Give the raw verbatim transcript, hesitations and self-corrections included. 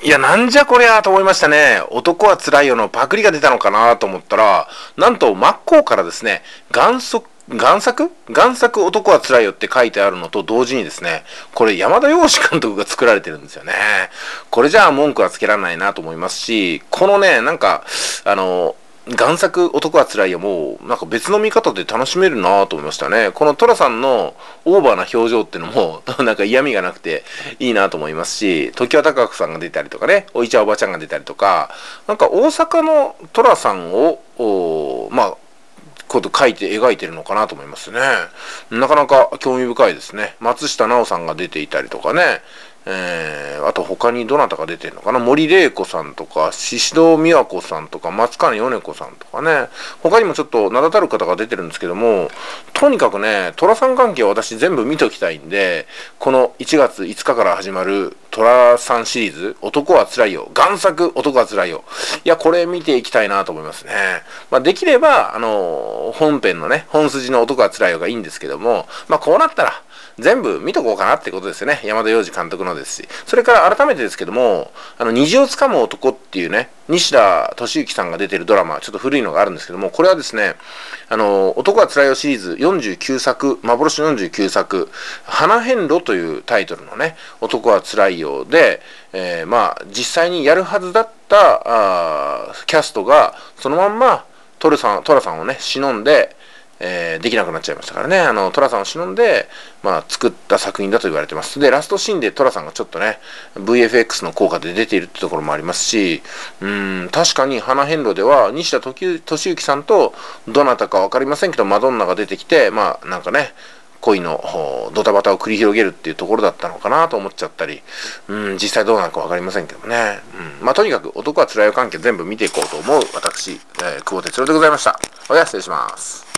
いや、なんじゃこりゃーと思いましたね。男は辛いよのパクリが出たのかなと思ったら、なんと真っ向からですね、贋作、贋作贋作男は辛いよって書いてあるのと同時にですね、これ山田洋次監督が作られてるんですよね。これじゃあ文句はつけられないなと思いますし、このね、なんか、あの、贋作男は辛いよもうなんか別の見方で楽しめるなと思いましたね。この寅さんのオーバーな表情っていうのもなんか嫌味がなくていいなと思いますし、常盤貴子さんが出たりとかね、おいちゃんおばちゃんが出たりとか、なんか大阪の寅さんをまあこと書いて描いてるのかなと思いますね。なかなか興味深いですね。松下奈緒さんが出ていたりとかね、えー、あと他にどなたが出てるのかな、森玲子さんとか宍戸美和子さんとか松金米子さんとかね、他にもちょっと名だたる方が出てるんですけども、とにかくね、寅さん関係は私全部見ときたいんで、このいちがついつかから始まる寅さんシリーズ、男はつらいよ、贋作男はつらいよ、いやこれ見ていきたいなと思いますね。まあ、できればあの本編のね、本筋の男はつらいよがいいんですけども、まあこうなったら全部見とこうかなってことですよね。山田洋次監督のですし。それから改めてですけども、あの、虹をつかむ男っていうね、西田敏行さんが出てるドラマ、ちょっと古いのがあるんですけども、これはですね、あの、男はつらいよシリーズよんじゅうきゅうさく、幻のよんじゅうきゅうさく、花変路というタイトルのね、男はつらいよで、えー、まあ、実際にやるはずだったあキャストが、そのまんま、トラさん、トラさんをね、忍んで、えー、できなくなっちゃいましたからね。あの、寅さんを忍んで、まあ、作った作品だと言われてます。で、ラストシーンで寅さんがちょっとね、ブイエフエックス の効果で出ているってところもありますし、うーん、確かに花変路では、西田敏行さんと、どなたかわかりませんけど、マドンナが出てきて、まあ、なんかね、恋のドタバタを繰り広げるっていうところだったのかなと思っちゃったり、うん、実際どうなるかわかりませんけどもね。うん、まあ、とにかく男はつらいよ関係全部見ていこうと思う私、えー、久保哲郎でございました。おや、失礼します。